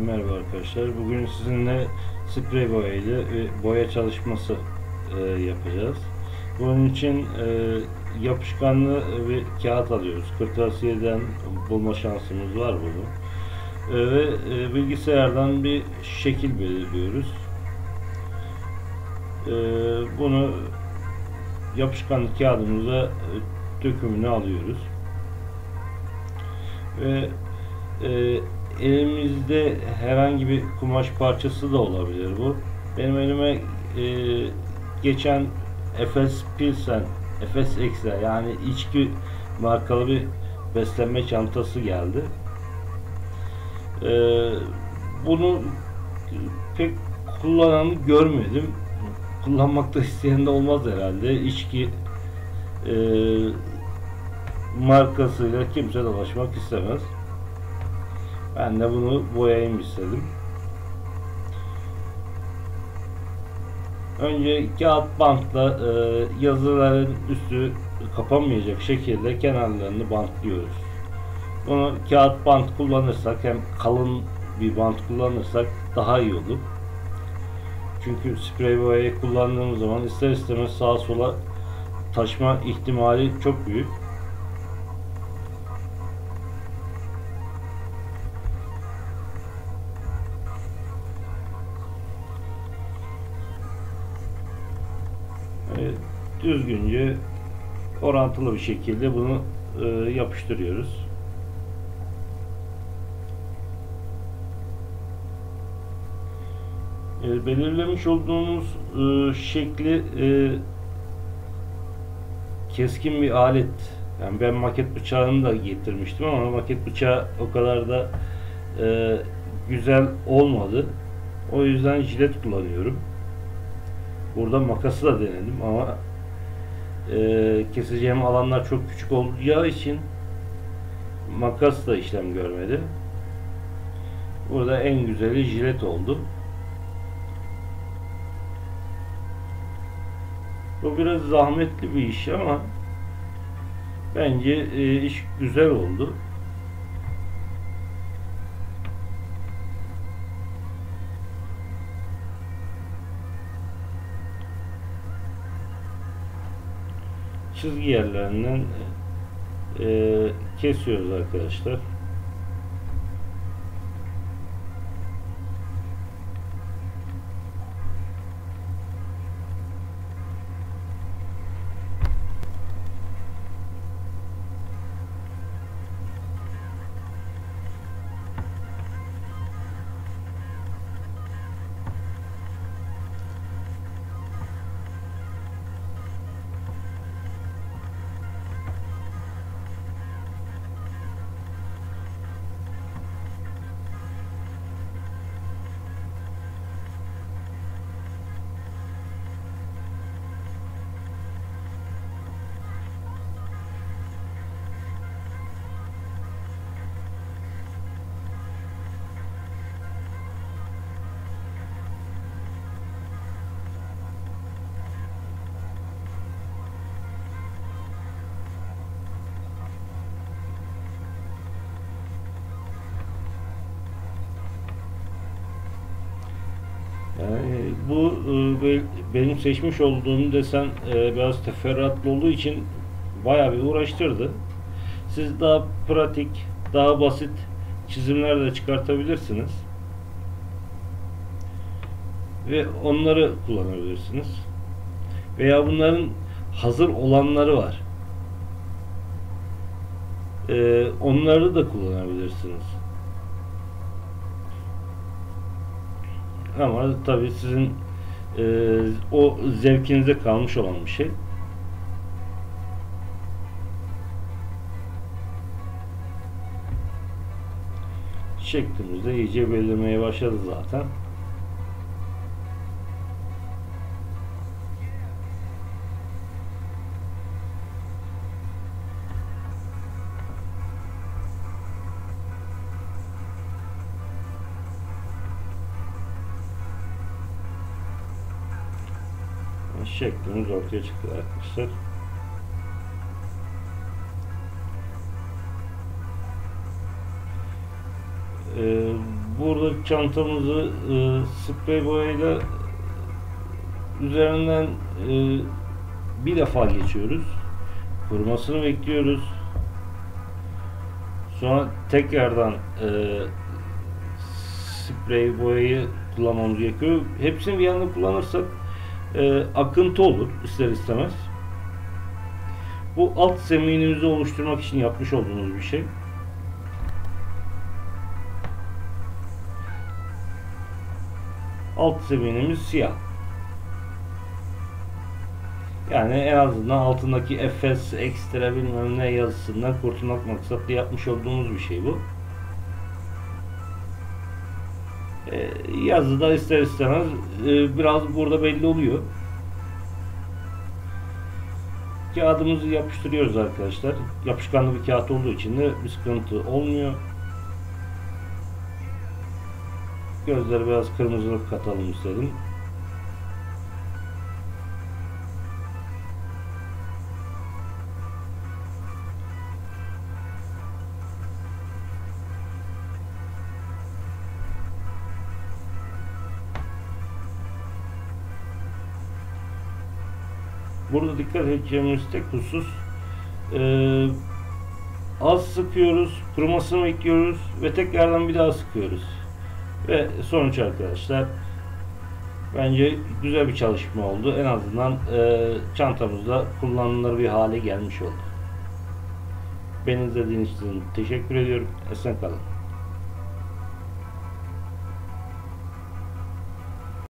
Merhaba arkadaşlar. Bugün sizinle sprey boya ile boya çalışması yapacağız. Bunun için yapışkanlı bir kağıt alıyoruz. Kırtasiyeden bulma şansımız var bunu. Ve bilgisayardan bir şekil belirliyoruz. Bunu yapışkanlı kağıdımıza dökümünü alıyoruz. Ve elimizde herhangi bir kumaş parçası da olabilir bu. Benim elime geçen Efes Pilsen, Efes Extra yani içki markalı bir beslenme çantası geldi. Bunu pek kullananı görmedim. Kullanmakta isteyen de olmaz herhalde. İçki markasıyla kimse dolaşmak istemez. Ben de bunu boyayayım istedim. Önce kağıt bantla yazıların üstü kapanmayacak şekilde kenarlarını bantlıyoruz. Bunu kağıt bant kullanırsak, hem kalın bir bant kullanırsak daha iyi olur. Çünkü sprey boyayı kullandığımız zaman ister istemez sağa sola taşma ihtimali çok büyük. Düzgünce orantılı bir şekilde bunu yapıştırıyoruz. Belirlemiş olduğumuz şekli keskin bir alet. Yani ben maket bıçağını da getirmiştim ama maket bıçağı o kadar da güzel olmadı. O yüzden jilet kullanıyorum. Burada makası da denedim ama keseceğim alanlar çok küçük olacağı için makas da işlem görmedi. Burada en güzeli jilet oldu. Bu biraz zahmetli bir iş ama bence iş güzel oldu. Çizgi yerlerinden kesiyoruz arkadaşlar. Yani bu benim seçmiş olduğum desen biraz teferruatlı olduğu için bayağı bir uğraştırdı. Siz daha pratik, daha basit çizimler de çıkartabilirsiniz ve onları kullanabilirsiniz. Veya bunların hazır olanları var. Onları da kullanabilirsiniz. Ama tabii sizin o zevkinize kalmış olan bir şey. Şeklimizde iyice belirmeye başladı zaten. Şeklimiz ortaya çıktı arkadaşlar. Burada çantamızı sprey boyayla üzerinden bir defa geçiyoruz. Kurumasını bekliyoruz. Sonra tekrardan sprey boyayı kullanmamız gerekiyor. Hepsini bir anda kullanırsak akıntı olur ister istemez. Bu alt zeminimizi oluşturmak için yapmış olduğumuz bir şey. Alt zeminimiz siyah. Yani en azından altındaki Efes ekstra bilmem ne yazısından kurtulmak maksatlı yapmış olduğumuz bir şey bu. Yazıda ister istemez biraz burada belli oluyor. Kağıdımızı yapıştırıyoruz arkadaşlar. Yapışkanlı bir kağıt olduğu için de bir sıkıntı olmuyor. Gözleri biraz kırmızılık katalım istedim. Burada dikkat edeceğimiz tek husus az sıkıyoruz, kurumasını bekliyoruz ve tekrardan bir daha sıkıyoruz. Ve sonuç arkadaşlar bence güzel bir çalışma oldu. En azından çantamızda kullanılır bir hale gelmiş oldu. Beni izlediğiniz için teşekkür ediyorum. Esen kalın.